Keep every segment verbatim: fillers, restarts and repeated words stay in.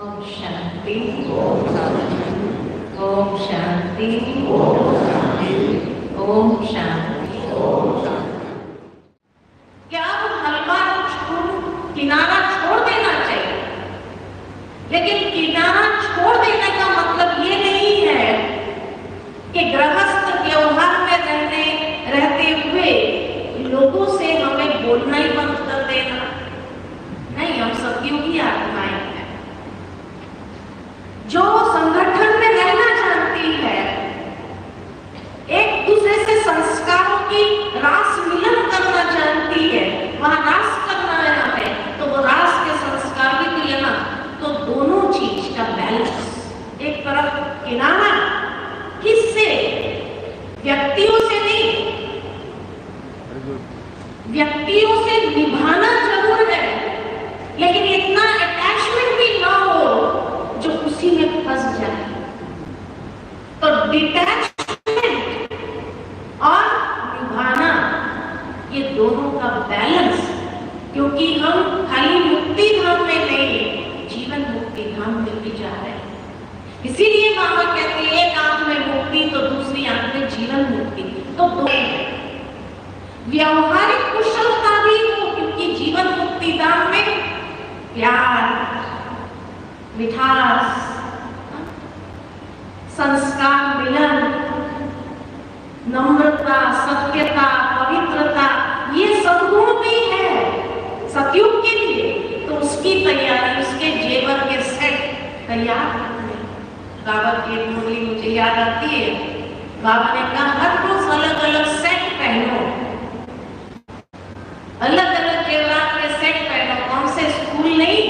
ओम शांति ओम शांति ओम शांति ओम शांति ओम शांति। क्या अब हल्का छोड़ किनारा छोड़ देना चाहिए, लेकिन किनारा छोड़ देने का मतलब ये नहीं है कि गृहस्थ व्यवहार में रहने रहते हुए लोगों से हमें बोलना ही बंद कर देना। नहीं, हम सतयुगी आत्माएं हैं जो संगठन में रहना जानती है, एक दूसरे से संस्कारों की रास मिलन करना जानती है। वहां रास करना है तो वो रास के संस्कार भी दिए ना, तो दोनों चीज का बैलेंस, एक तरफ किनारा, किससे? व्यक्तियों से नहीं, व्यक्तियों से निभाना जरूर है, लेकिन इतना अटैचमेंट भी ना हो जो उसी में फंस जाए। तो डिटैचमेंट और निभाना, ये दोनों का बैलेंस, क्योंकि हम खाली मुक्ति धाम में नहीं, जीवन मुक्ति धाम में भी जा रहे हैं। इसीलिए बाबा कहते हैं एक आंख में मुक्ति तो दूसरी आंख में जीवन मुक्ति। तो दो व्यवहारिक कुशलता भी हो, क्योंकि जीवन मुक्ति धाम में प्यार, मिठास, संस्कार मिलन, नम्रता, सत्यता, पवित्रता, ये सद्गुण भी है सतयुग के लिए। तो उसकी तैयारी, उसके जेवर के सेट तैयार करने। बाबा की एक मुरली मुझे याद आती है। बाबा ने कहा हर रोज अलग अलग सेट पहनो, अलग अलग जेवरात के सेट पहनो। कौन से? स्कूल नहीं,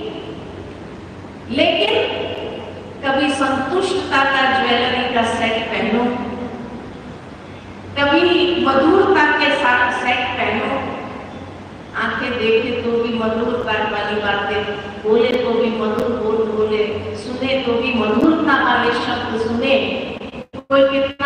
लेकिन कभी संतुष्टता का ज्वेलरी का सेट पहनो, कभी मधुरता के साथ सेट पहनो। आंखें देखे तो भी मधुर वाली बातें बोले, तो भी मधुर बोल बोले, सुने तो भी मधुरता वाले शब्द सुने। कोई